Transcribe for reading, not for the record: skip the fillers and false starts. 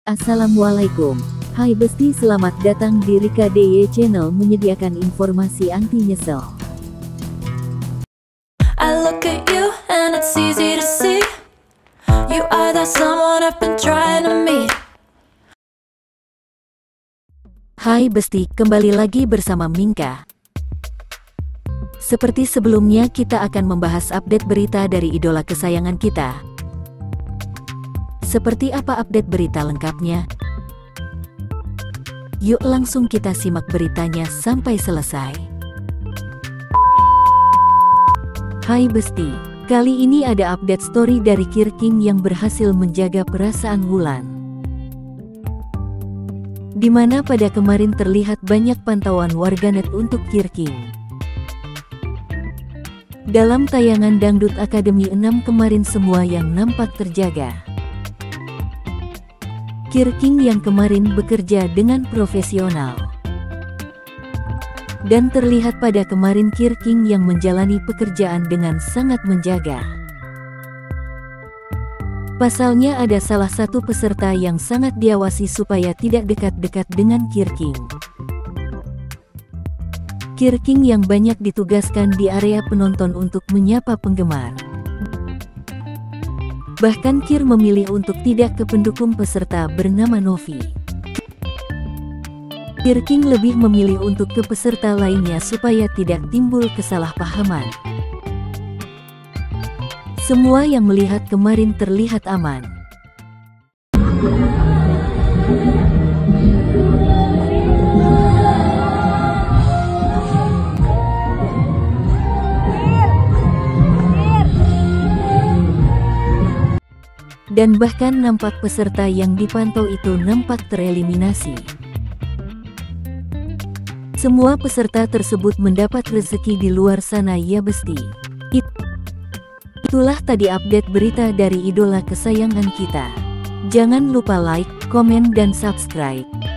Assalamualaikum. Hai Besti, selamat datang di Rika DY Channel menyediakan informasi anti nyesel. I look at you and it's easy to see. You are the someone I've been trying to meet. Hai Besti, kembali lagi bersama Mingka. Seperti sebelumnya, kita akan membahas update berita dari idola kesayangan kita. Seperti apa update berita lengkapnya? Yuk langsung kita simak beritanya sampai selesai. Hai Besti, kali ini ada update story dari Kirking yang berhasil menjaga perasaan Wulan. Dimana pada kemarin terlihat banyak pantauan warganet untuk Kirking. Dalam tayangan Dangdut Academy 6 kemarin semua yang nampak terjaga. Kirking yang kemarin bekerja dengan profesional. Dan terlihat pada kemarin Kirking yang menjalani pekerjaan dengan sangat menjaga. Pasalnya ada salah satu peserta yang sangat diawasi supaya tidak dekat-dekat dengan Kirking. Kirking yang banyak ditugaskan di area penonton untuk menyapa penggemar. Bahkan Kir memilih untuk tidak ke pendukung peserta bernama Novi. Kirking lebih memilih untuk ke peserta lainnya supaya tidak timbul kesalahpahaman. Semua yang melihat kemarin terlihat aman. Dan bahkan nampak peserta yang dipantau itu nampak tereliminasi. Semua peserta tersebut mendapat rezeki di luar sana ya Besti. Itulah tadi update berita dari idola kesayangan kita. Jangan lupa like, komen dan subscribe.